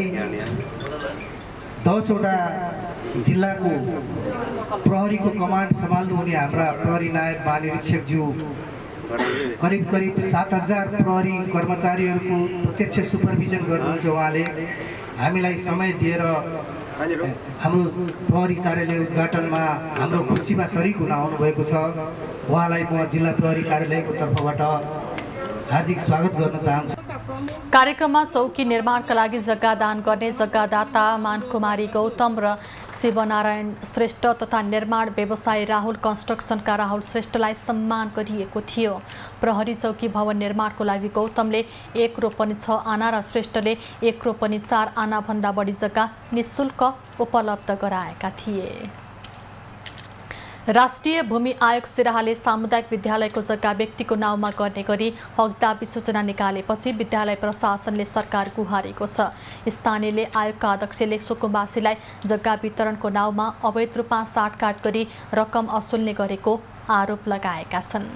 दसवटा जिल्लाको प्रहरीको कमान्ड सम्हाल्नुहुने हाम्रा प्रहरी नायक महानिरीक्षकज्यू करिब करिब सात हजार प्रहरी कर्मचारीहरूको प्रत्यक्ष सुपरभिजन गर्नुहुन्छ। उहाँले हामीलाई समय दिएर हाम्रो प्रहरी कार्यालय उद्घाटनमा हाम्रो खुसीमा सरिक हुन आउनुभएको छ। उहाँलाई म जिल्ला प्रहरी कार्यालयको तर्फबाट हार्दिक स्वागत गर्न चाहन्छु। कार्यक्रममा चौकी निर्माणका लागि जग्गा दान गर्ने जग्गादाता मानकुमारी गौतम र शिवनारायण श्रेष्ठ तथा निर्माण व्यवसायी राहुल कन्स्ट्रक्सनका राहुल श्रेष्ठलाई सम्मान गरिएको थियो। प्रहरी चौकी भवन निर्माणको लागि गौतमले एक रोपनी छ आना र श्रेष्ठले एक रोपनी चार आना भन्दा बढी जग्गा निःशुल्क उपलब्ध गराएका थिए। राष्ट्रिय भूमि आयोग सिराहाले सामुदायिक विद्यालयको जग्गा व्यक्तिको नाउँमा गर्ने गरी हकदाबी सूचना निकालेपछि विद्यालय प्रशासनले सरकार गुहारेको छ। स्थानीयले आयोगका अध्यक्षले सुकुम्बासीलाई जग्गा वितरणको नाउँमा अवैध रूपमा साटकाट गरी रकम असुल्ने गरेको आरोप लगाएका छन्।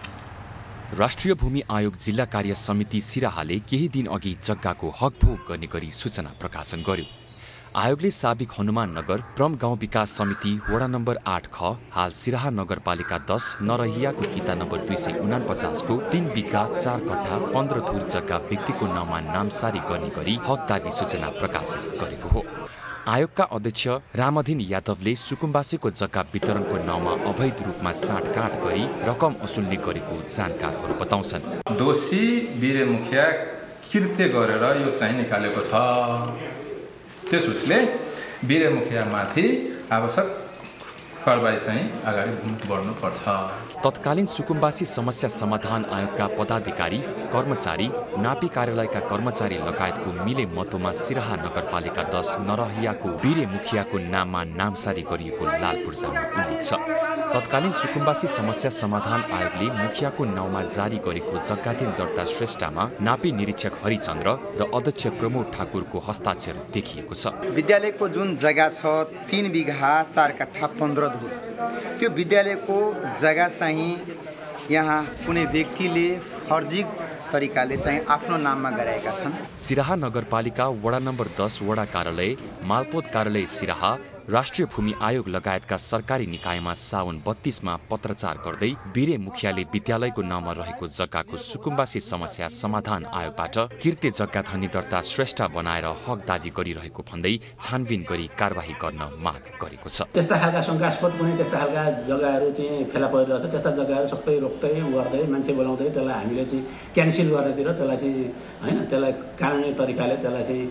राष्ट्रिय भूमि आयोग जिल्ला कार्य समिति सिराहाले केही दिन अघि जग्गाको हकभोग गर्ने गरी सूचना प्रकाशन गर्यो। आयोगले साबिक हनुमान नगर प्रम गाउँ विकास समिति वडा नम्बर आठ ख हाल सिराहा नगरपालिका दस नरहियाको किता नम्बर दुई सय उनापचासको तीन बिघा चार कट्ठा पन्ध्र थुर जग्गा व्यक्तिको नाममा नामसारी गर्ने गरी हकदाबी सूचना प्रकाशित गरेको हो। आयोगका अध्यक्ष रामधीन यादवले सुकुम्बासीको जग्गा वितरणको नाउँमा अवैध रूपमा साटकाट गरी रकम असुल्ने गरेको जानकारहरू बताउँछन्। दोषी वीरे मुखिया कृत्य गरेर यो चाहिँ निकालेको छ। त्यस उसले वीरे मुखियामाथि आवश्यक कारबाही चाहिँ अगाडि बढ्नुपर्छ। तत्कालीन सुकुम्बासी समस्या समाधान आयोगका पदाधिकारी कर्मचारी नापी कार्यालयका कर्मचारी लगायतको मिले मतोमा सिराहा नगरपालिका दस नरहियाको वीरे मुखियाको नाममा नामसारी गरिएको लाल पूर्जामा उल्लेख छ। तत्कालीन सुकुम्बासी समस्या समाधान आयोगले मुखियाको नाउँमा जारी गरेको जग्गाधीन दर्ता श्रेष्ठमा नापी निरीक्षक हरिचन्द्र र अध्यक्ष प्रमोद ठाकुरको हस्ताक्षर देखिएको छ। विद्यालयको जुन जग्गा छ तीन बिघा चार कट्ठा पन्ध्र धुर, त्यो विद्यालयको जग्गा चाहिँ यहाँ कुनै व्यक्तिले फर्जी तरिकाले चाहिँ आफ्नो नाममा गराएका छन्। सिराहा नगरपालिका वडा नम्बर दस वडा कार्यालय, मालपोत कार्यालय सिराहा, राष्ट्रिय भूमि आयोग लगायतका सरकारी निकायमा साउन बत्तीसमा पत्रचार गर्दै वीरे मुखियाले विद्यालयको नाममा रहेको जग्गाको सुकुम्बासी समस्या समाधान आयोगबाट कृत्य जग्गा धनी दर्ता श्रेष्ठ बनाएर हक दावी गरिरहेको भन्दै छानबिन गरी कारबाही गर्न माग गरेको छ। त्यस्ता खालका शङ्कास्पद कुनै त्यस्ता खालका जग्गाहरू चाहिँ फेला परिरहेको छ, त्यस्ता जग्गाहरू सबै रोक्दै गर्दै मान्छे बोलाउँदै त्यसलाई हामीले चाहिँ क्यान्सल गर्नेतिर त्यसलाई चाहिँ होइन त्यसलाई कानुनी तरिकाले त्यसलाई चाहिँ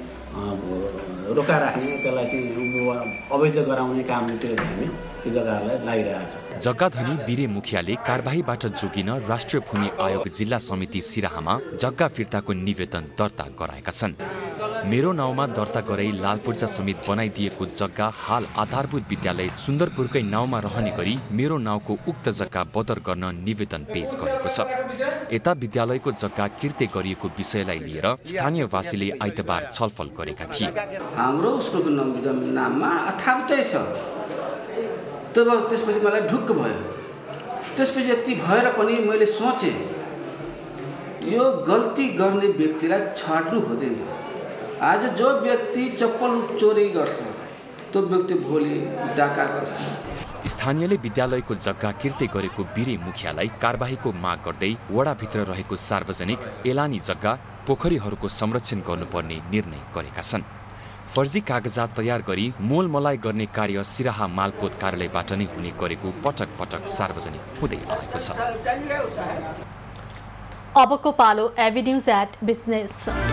रोका राख्ने, त्यसलाई चाहिँ अवैध गराउने कामतिर हामी त्यो जग्गाहरूलाई लागिरहेका छौँ। जग्गा धनी वीरे मुखियाले कारबाहीबाट जोगिन राष्ट्रिय भूमि आयोग जिल्ला समिति सिराहामा जग्गा फिर्ताको निवेदन दर्ता गराएका छन्। मेरो नाउँमा दर्ता गराई लालपूर्जा समेत बनाइदिएको जग्गा हाल आधारभूत विद्यालय सुन्दरपुरकै नाउँमा रहने गरी मेरो नाउँको उक्त जग्गा बदर गर्न निवेदन पेश गरेको छ। यता विद्यालयको जग्गा किर्ते गरिएको विषयलाई लिएर स्थानीयवासीले आइतबार छलफल गरेका थिए। हाम्रो उसको नाममा अथावतै छ, तब त्यसपछि मलाई ढुक्क भयो। त्यसपछि यति भएर पनि मैले सोचेँ यो गल्ती गर्ने व्यक्तिलाई छाड्नु हुँदैन। आज जो व्यक्ति चप्पल चोरी गर्छ त्यो व्यक्ति भोलि डाका गर्छ। स्थानीयले विद्यालयको जग्गा किर्ते गरेको बिरे मुखियालाई कारबाहीको माग गर्दै वडाभित्र रहेको सार्वजनिक एलानी जग्गा पोखरीहरूको संरक्षण गर्नुपर्ने निर्णय गरेका छन्। फर्जी कागजात तयार गरी मोलमलाइ गर्ने कार्य सिराहा मालपोत कार्यालयबाट नै हुने गरेको पटक पटक सार्वजनिक हुँदै आएको छ। अबको पालो एभिन्यूज एट बिजनेस।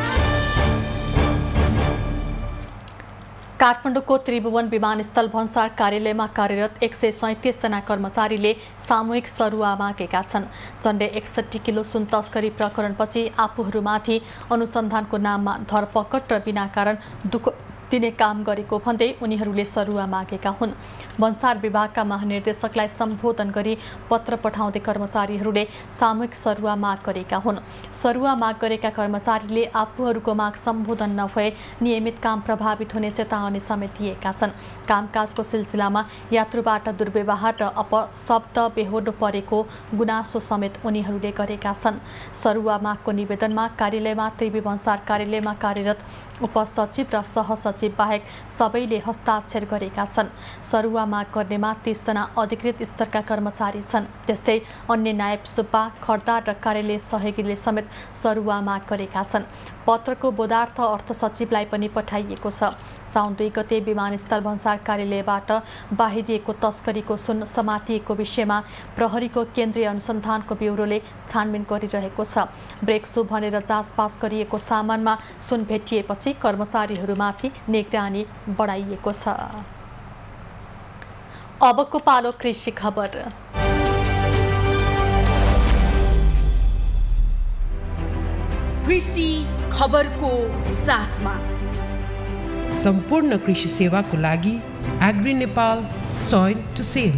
काठमाडौँको त्रिभुवन विमानस्थल भन्सार कार्यालयमा कार्यरत एक सय सैँतिसजना कर्मचारीले सामूहिक सरुवा मागेका छन्। झण्डै एकसट्ठी किलो सुन तस्करी प्रकरणपछि आफूहरूमाथि अनुसन्धानको नाममा धरपकड र बिना कारण दुःख दिने काम गरेको भन्दै उनीहरूले सरुवा मागेका हुन्। भन्सार विभागका महानिर्देशकलाई सम्बोधन गरी पत्र पठाउँदै कर्मचारीहरूले सामूहिक सरुवा माग गरेका हुन्। सरुवा माग गरेका कर्मचारीले आफूहरूको माग सम्बोधन नभए नियमित काम प्रभावित हुने चेतावनी समेत दिएका छन्। कामकाजको सिलसिलामा यात्रुबाट दुर्व्यवहार र अपशब्द बेहोर्नु परेको गुनासो समेत उनीहरूले गरेका छन्। सरुवा मागको निवेदनमा कार्यालयमा त्रिवी भन्सार कार्यालयमा कार्यरत उपसचिव र सहसचिव बाहेक सबैले हस्ताक्षर गरेका छन्। सरुवा माग गर्नेमा तीसजना अधिकृत स्तरका कर्मचारी छन्। त्यस्तै अन्य नायब सुब्बा, खर्दार र कार्यालय सहयोगीले समेत सरुवा माग गरेका छन्। पत्रको बोधार्थ अर्थ सचिवलाई पनि पठाइएको छ। साउन दुई गते विमानस्थल भन्सार कार्यालयबाट बाहिरिएको तस्करीको सुन समातिएको विषयमा प्रहरीको केन्द्रीय अनुसन्धानको ब्युरोले छानबिन गरिरहेको छ। ब्रेक सु भनेर जाँचपास गरिएको सामानमा सुन भेटिएपछि कर्मचारीहरूमाथि निगरानी बढाइएको छ। अबको पालो कृषि खबर। कृषि खबरको साथमा सम्पूर्ण कृषि सेवाको लागि agri Nepal soil to sell.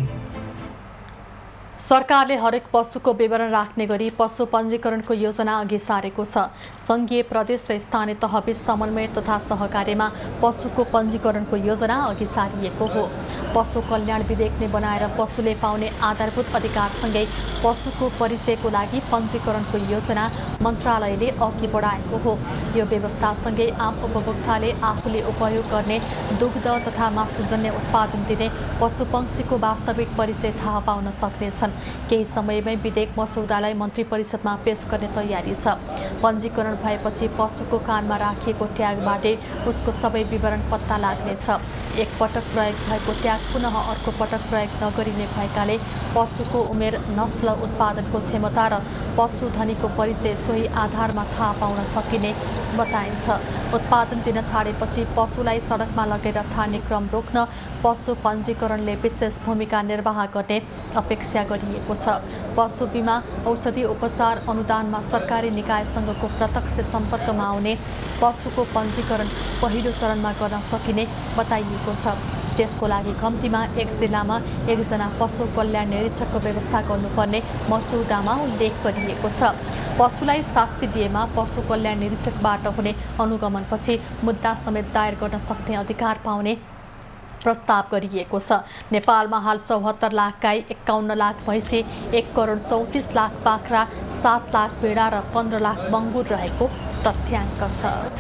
सरकारले हरेक पशुको विवरण राख्ने गरी पशु पञ्जीकरणको योजना अघि सारेको छ। संघीय, प्रदेश र स्थानीय तहबीच समन्वय तथा सहकार्यमा पशुको पञ्जीकरणको योजना अघि सारिएको हो। पशु कल्याण विधेयक नै बनाएर पशुले पाउने आधारभूत अधिकारसँगै पशुको परिचयको लागि पञ्जीकरणको योजना मन्त्रालयले अघि बढाएको हो। यो व्यवस्थासँगै आम उपभोक्ताले आफूले उपयोग गर्ने दुग्ध तथा मासुजन्य उत्पादन दिने पशुपक्षीको वास्तविक परिचय थाहा पाउन सक्नेछन्। केही समयमै विधेयक मसौदालाई मन्त्री परिषदमा पेश गर्ने तयारी छ। पञ्जीकरण भएपछि पशुको कानमा राखिएको ट्यागबाटै उसको सबै विवरण पत्ता लाग्नेछ। एक पटक प्रयोग भएको ट्याग पुनः अर्को पटक प्रयोग नगरिने भएकाले पशुको उमेर, नस्ल, उत्पादनको क्षमता र पशुधनीको परिचय सोही आधारमा थाहा पाउन सकिने बताइन्छ। उत्पादन दिन छाडेपछि पशुलाई सडकमा लगेर छाड्ने क्रम रोक्न पशु पञ्जीकरणले विशेष भूमिका निर्वाह गर्ने अपेक्षा गरिएको छ। पशु बिमा, औषधि उपचार अनुदानमा सरकारी निकायसँगको प्रत्यक्ष सम्पर्कमा आउने पशुको पञ्जीकरण पहिलो चरणमा गर्न सकिने बताइएको छ। त्यसको लागि कम्तीमा एक जिल्लामा एकजना पशु कल्याण निरीक्षकको व्यवस्था गर्नुपर्ने मसौदामा उल्लेख गरिएको छ। पशुलाई शास्ति दिएमा पशु कल्याण निरीक्षकबाट हुने अनुगमनपछि मुद्दा समेत दायर गर्न सक्ने अधिकार पाउने प्रस्ताव गरिएको छ। नेपालमा हाल चौहत्तर लाख गाई, एकाउन्न लाख भैँसी, एक करोड चौतिस लाख बाख्रा, सात लाख भेडा र पन्ध्र लाख बङ्गुर रहेको तथ्याङ्क छ।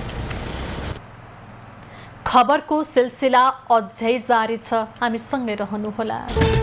खबरको सिलसिला अझै जारी छ, हामीसँगै रहनुहोला।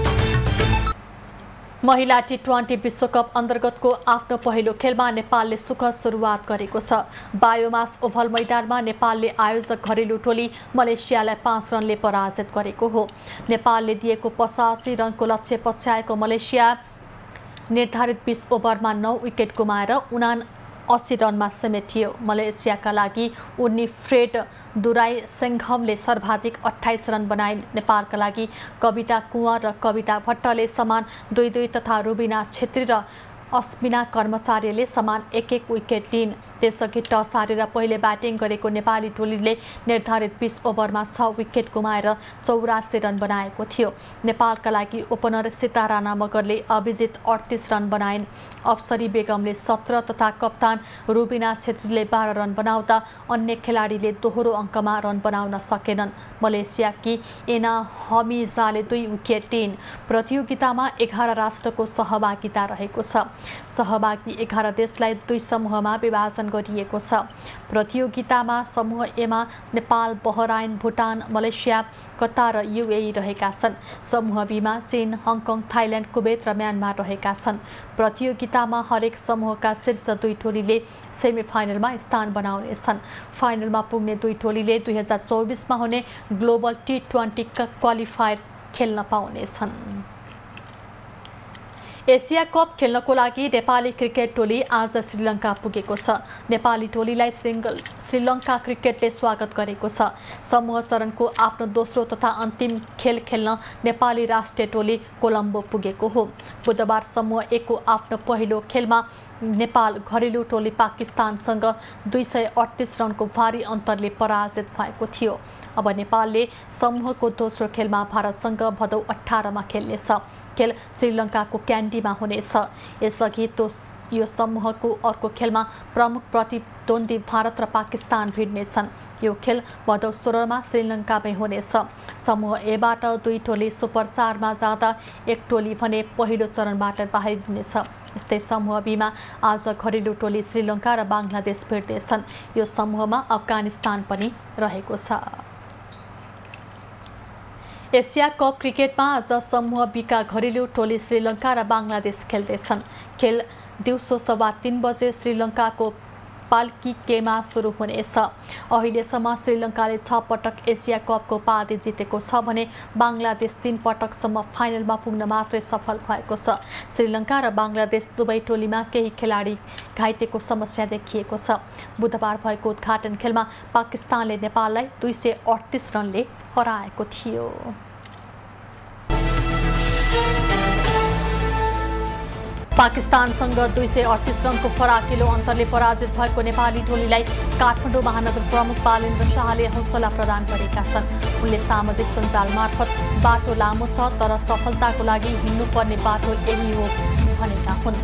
महिला टी ट्वेन्टी विश्वकप अन्तर्गतको आफ्नो पहिलो खेलमा नेपालले सुखद सुरुवात गरेको छ। बायोमास ओभल मैदानमा नेपालले आयोजक घरेलु टोली मलेसियालाई पाँच रनले पराजित गरेको हो। नेपालले दिएको पचासी रनको लक्ष्य पछ्याएको मलेसिया निर्धारित बीस ओभरमा नौ विकेट गुमाएर उना अस्सी रनमा समेटियो। मलेसियाका लागि उर्नी फ्रेड दुराई सेङ्घमले सर्वाधिक अठाइस रन बनाए। नेपालका लागि कविता कुँवर र कविता भट्टले समान दुई दुई तथा रुबिना छेत्री र अस्मिना कर्मचारीले समान एक एक विकेट दिइन्। त्यसअघि टस हारेर पहिले ब्याटिङ गरेको नेपाली टोलीले निर्धारित बीस ओभरमा छ विकेट गुमाएर चौरासी रन बनाएको थियो। नेपालका लागि ओपनर सितारा मगरले अभिजित अडतिस रन बनाइन्। अप्सरी बेगमले सत्र तथा कप्तान रुबिना छेत्रीले बाह्र रन बनाउँदा अन्य खेलाडीले दोहोरो अङ्कमा रन बनाउन सकेनन्। मलेसियाकी एना हमिजाले दुई विकेट दिइन्। प्रतियोगितामा एघार राष्ट्रको सहभागिता रहेको छ। सहभागी एघार देशलाई दुई समूहमा विभाजन गरिएको छ। प्रतियोगितामा समूह एमा Nepal, Bahrain, Bhutan, Malaysia, Qatar र युएई रहेका छन्। समूह बीमा चीन, हङकङ, थाइल्यान्ड, कुवेत र म्यानमार रहेका छन्। प्रतियोगितामा हरेक समूहका शीर्ष दुई टोलीले सेमिफाइनलमा स्थान बनाउनेछन्। फाइनलमा पुग्ने दुई टोलीले दुई हजार चौबिसमा हुने ग्लोबल टी ट्वेन्टी क्वालिफायर खेल्न पाउनेछन्। एसिया कप खेल्नको लागि नेपाली क्रिकेट टोली आज श्रीलङ्का पुगेको छ। नेपाली टोलीलाई श्रीलङ्का क्रिकेटले स्वागत गरेको छ। समूह चरणको आफ्नो दोस्रो तथा अन्तिम खेल खेल्न नेपाली राष्ट्रिय टोली कोलम्बो पुगेको हो। बुधबार समूह एकको आफ्नो पहिलो खेलमा नेपाल घरेलु टोली पाकिस्तानसँग दुई सय अडतिस रनको भारी अन्तरले पराजित भएको थियो। अब नेपालले समूहको दोस्रो खेलमा भारतसँग भदौ अठारमा खेल्नेछ। खेल श्रीलङ्काको क्यान्डीमा हुनेछ। यसअघि तो यो समूहको अर्को खेलमा प्रमुख प्रतिद्वन्दी भारत र पाकिस्तान भिड्नेछन्। यो खेल भदौ सोह्रमा श्रीलङ्कामै हुनेछ। समूह एबाट दुई टोली सुपर चारमा जाँदा एक टोली भने पहिलो चरणबाट बाहिरिनेछ। यस्तै समूह बीमा आज घरेलु टोली श्रीलङ्का र बांग्लादेश भिड्नेछन्। यो समूहमा अफगानिस्तान पनि रहेको छ। एसिया कप क्रिकेटमा आज समूह बीका घरेलु टोली श्रीलङ्का र बांग्लादेश खेल्दैछन्। खेल दिउँसो सवा तीन बजे श्रीलङ्काको पाल्कीकेमा सुरु हुनेछ। अहिलेसम्म श्रीलङ्काले छ पटक एसिया कपको उपाधि जितेको छ भने बांग्लादेश तीन पटकसम्म फाइनलमा पुग्न मात्रै सफल भएको छ। श्रीलङ्का र बांग्लादेश दुवै टोलीमा केही खेलाडी घाइतेको समस्या देखिएको छ। बुधबार भएको उद्घाटन खेलमा पाकिस्तानले नेपाललाई दुई सय अडतिस रनले हराएको थियो। पाकिस्तानसँग दुई सय अडतिस रनको फराकिलो अन्तरले पराजित भएको नेपाली टोलीलाई काठमाडौँ महानगर प्रमुख बालेन्द्र शाहले हौसला प्रदान गरेका छन्। उनले सामाजिक सञ्जाल मार्फत बाटो लामो छ तर सफलताको लागि हिँड्नुपर्ने बाटो यही हो भनेका हुन्।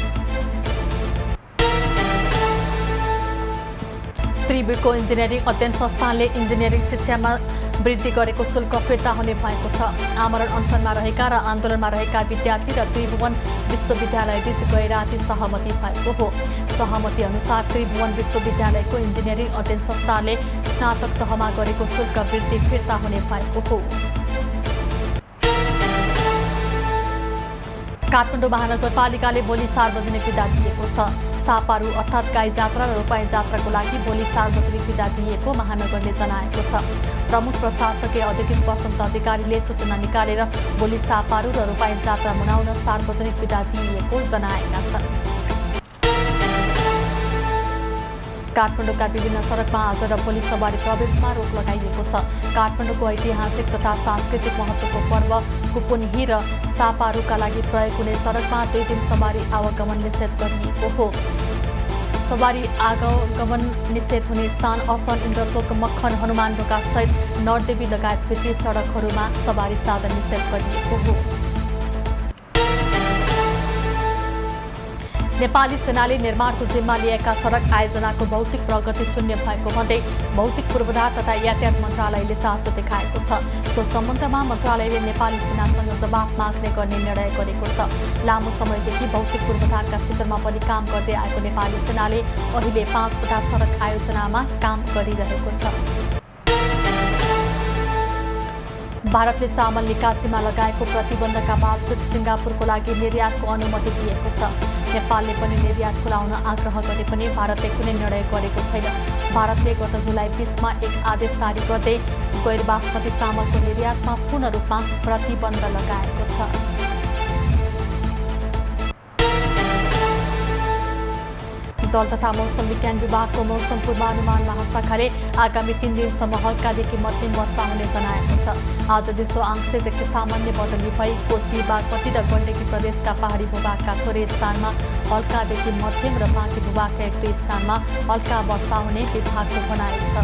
त्रिभुको इन्जिनियरिङ अध्ययन संस्थानले इन्जिनियरिङ शिक्षामा वृद्धि गरेको शुल्क फिर्ता हुने भएको छ। आमरण अनसनमा रहेका र आन्दोलनमा रहेका विद्यार्थी र त्रिभुवन विश्वविद्यालय बीच गए राति सहमति भएको हो। सहमति अनुसार त्रिभुवन विश्वविद्यालयको इन्जिनियरिङ अध्ययन संस्थानले स्नातक तहमा गरेको शुल्क वृद्धि फिर्ता हुने भएको हो। काठमाडौँ महानगरपालिकाले भोलि सार्वजनिक विदा दिएको छ। सापारू अर्थात् गाई जात्रा र रोपाई जात्राको लागि भोलि सार्वजनिक विदा दिएको महानगरले जनाएको छ। प्रमुख प्रशासकीय अधिकृत वसन्त अधिकारीले सूचना निकालेर भोलि सापारू र रोपाई जात्रा मनाउन सार्वजनिक विदा दिएको जनाएका छन्। काठमाडौँका विभिन्न सडकमा आज र भोलि सवारी प्रवेशमा रोक लगाइएको छ। काठमाडौँको ऐतिहासिक तथा सांस्कृतिक महत्त्वको पर्व कुपुनही र सापारूका लागि प्रयोग हुने सडकमा दुई दिन सवारी आवागमन निषेध गरिएको हो। सवारी आवागमन निषेध हुने स्थान असन, इन्द्रचोक, मक्खन, हनुमान ढोका सहित नरदेवी लगायत भित्री सडकहरूमा सवारी साधन निषेध गरिएको हो। नेपाली सेनाले निर्माणको जिम्मा लिएका सडक आयोजनाको भौतिक प्रगति शून्य भएको भन्दै भौतिक पूर्वाधार तथा यातायात मन्त्रालयले चासो देखाएको छ। सो सम्बन्धमा मन्त्रालयले नेपाली सेनासँग जवाफ माग्ने गर्ने निर्णय गरेको छ। लामो समयदेखि भौतिक पूर्वाधारका क्षेत्रमा पनि काम गर्दै आएको नेपाली सेनाले अहिले पाँचवटा सडक आयोजनामा काम गरिरहेको छ। भारतले चामल निकासीमा लगाएको प्रतिबन्धका बावजुद सिङ्गापुरको लागि निर्यातको अनुमति दिएको छ। नेपालले पनि निर्यात खुलाउन आग्रह गरे पनि भारतले कुनै निर्णय गरेको छैन। भारतले गत जुलाई बीसमा एक आदेश जारी गर्दै गैर बासमती चामलको निर्यातमा पूर्ण रूपमा प्रतिबन्ध लगाएको छ। जल तथा मौसम विज्ञान विभागको मौसम पूर्वानुमान महाशाखाले आगामी तीन दिनसम्म हल्कादेखि मध्यम वर्षा हुने जनाएको छ। आज दिउँसो आंशिकदेखि सामान्य बदली भई कोशी, बागमती र गण्डकी प्रदेशका पहाडी भूभागका थोरै स्थानमा हल्कादेखि मध्यम र बाँकी भूभागका एक दुई स्थानमा हल्का वर्षा हुने विभागको भनाइ छ।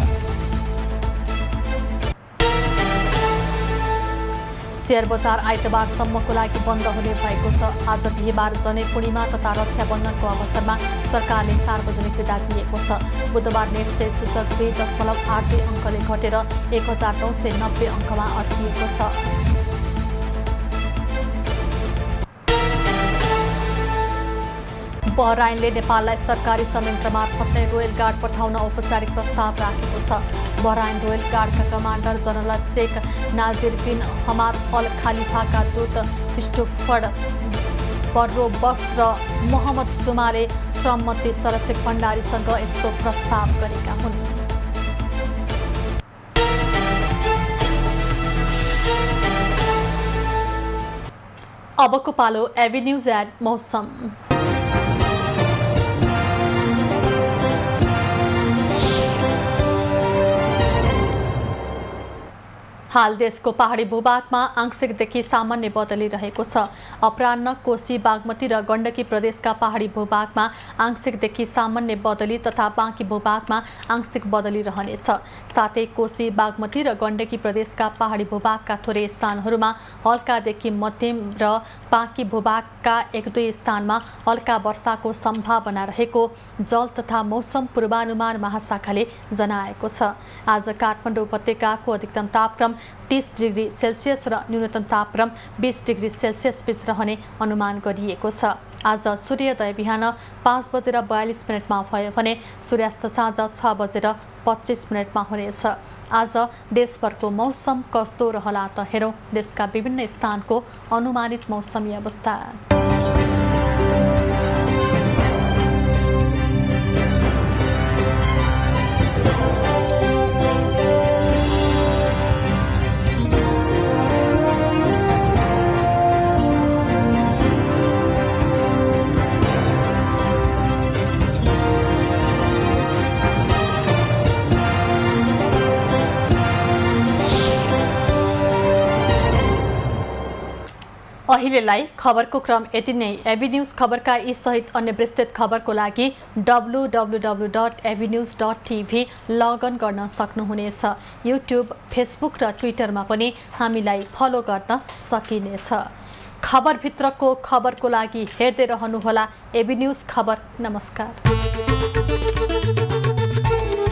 शेयर बजार आइतबारसम्मको लागि बन्द हुने भएको छ। आज बिहिबार जनै पूर्णिमा तथा रक्षाबन्धनको अवसरमा सरकारले सार्वजनिक विदा दिएको छ। बुधबार नेप्से सूचक दुई दशमलव आठ दुई अङ्कले घटेर एक हजार नौ सय नब्बे अङ्कमा अड्किएको छ। बहराइनले नेपाललाई सरकारी संयन्त्र मार्फत नै रोयल गार्ड पठाउन औपचारिक प्रस्ताव राखेको छ। बहराइन रोयल गार्डका commander general Sheikh Nasser bin Hamad Al खालिफाका दूत क्रिस्टोफर बर्रोबस र मोहम्मद जुमाले श्रम मन्त्री सरसिक भण्डारीसँग यस्तो प्रस्ताव गरेका हुन्। अबको पालो एभिन्यूज एट मौसम। हाल देशको पहाडी भूभागमा आंशिकदेखि सामान्य बदली रहेको छ। अपराह्न कोशी बागमती र गण्डकी प्रदेशका पहाडी भूभागमा आंशिकदेखि सामान्य बदली तथा बाँकी भूभागमा आंशिक बदली रहनेछ। साथै कोशी बागमती र गण्डकी प्रदेशका पहाडी भूभागका थोरै स्थानहरूमा हल्कादेखि मध्यम र बाँकी भूभागका एक दुई स्थानमा हल्का वर्षाको सम्भावना रहेको जल तथा मौसम पूर्वानुमान महाशाखाले जनाएको छ। आज काठमाडौँ उपत्यकाको अधिकतम तापक्रम तीस डिग्री सेल्सियस र न्यूनतम तापक्रम बीस डिग्री सेल्सियस बीच रहने अनुमान गरिएको छ। आज सूर्योदय बिहान पाँच बजेर बयालिस मिनटमा भयो भने सूर्यास्त साँझ छ बजेर पच्चिस मिनटमा हुनेछ। आज देशभरको मौसम कस्तो रहला त हेरौँ देशका विभिन्न स्थानको अनुमानित मौसमी अवस्था। अहिलेलाई खबरको क्रम यति नै। एभिन्यूज खबरका यी सहित अन्य विस्तृत खबरको लागि W W W dot avenues dot TV login गर्न सक्नुहुनेछ। युट्युब, फेसबुक र ट्विटरमा पनि हामीलाई फलो गर्न सकिनेछ। खबरभित्रको खबरको लागि हेर्दै रहनुहोला एभिन्यूज खबर। नमस्कार।